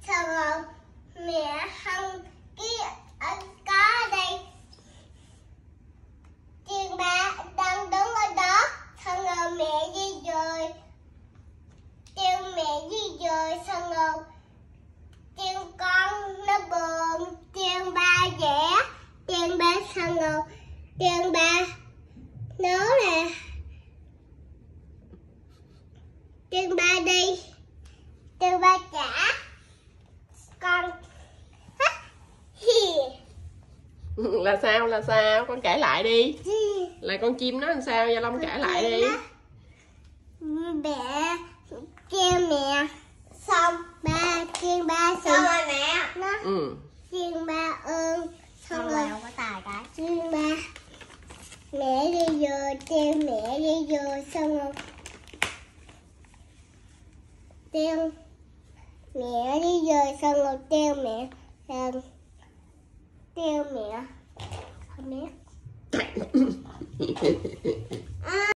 Xong rồi mẹ hăng cái cá đây. Tiên ba đang đứng ở đó. Xong rồi mẹ đi rồi. Tiên mẹ đi rồi. Xong rồi tiên con nó buồn. Tiên ba vẽ. Tiên ba xong rồi tiên ba nói là tiên ba đi. Tiên ba trả con. Là sao con kể lại đi. Là con chim nó làm sao, Gia Long kể lại đi. Mẹ kêu mẹ xong ba tiên ba xong rồi mẹ nó tiên ba ơn xong rồi không có tài cái tiên ba mẹ đi rồi tiên mẹ đi rồi xong rồi tiên mẹ đi rồi xong rồi tiên mẹ không biết